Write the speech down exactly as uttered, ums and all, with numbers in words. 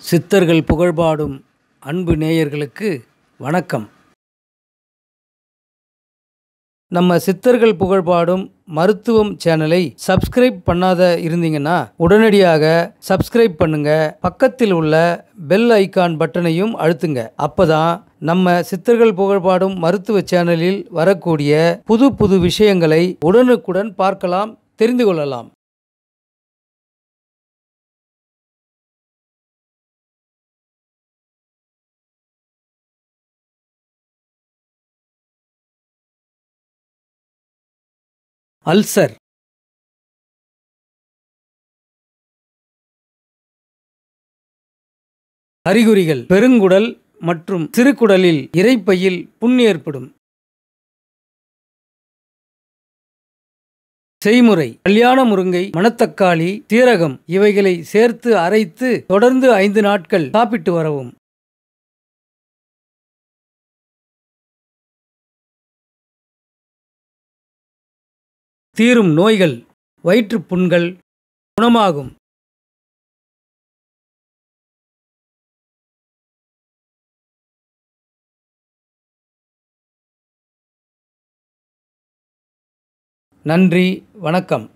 சித்தர்கள் புகழ்பாடும் அன்பு நேயர்களுக்கு வணக்கம். நம்ம சித்தர்கள் புகழ்பாடும் மருத்துவம் சேனலை சப்ஸ்கிரைப் பண்ணாத இருந்தீங்கன்னா உடனடியாக சப்ஸ்கிரைப் பண்ணுங்க. பக்கத்தில் உள்ள பெல் ஐகான் பட்டனையும் அழுத்துங்க. அப்பதான் நம்ம சித்தர்கள் புகழ்பாடும் மருத்துவ சேனலில் வரக்கூடிய புது புது விஷயங்களை உடனுக்குடன் பார்க்கலாம், தெரிந்து கொள்ளலாம். அல்சர். அறிகுறிகள்: பெருங்குடல் மற்றும் சிறுகுடலில் இரைப்பையில் புண் ஏற்படும். செய்முறை: கல்யாண முருங்கை, மணத்தக்காளி, சீரகம் இவைகளை சேர்த்து அரைத்து தொடர்ந்து ஐந்து நாட்கள் சாப்பிட்டு வரவும். தீரும் நோய்கள்: வயிற்றுப் புண்கள் குணமாகும். நன்றி, வணக்கம்.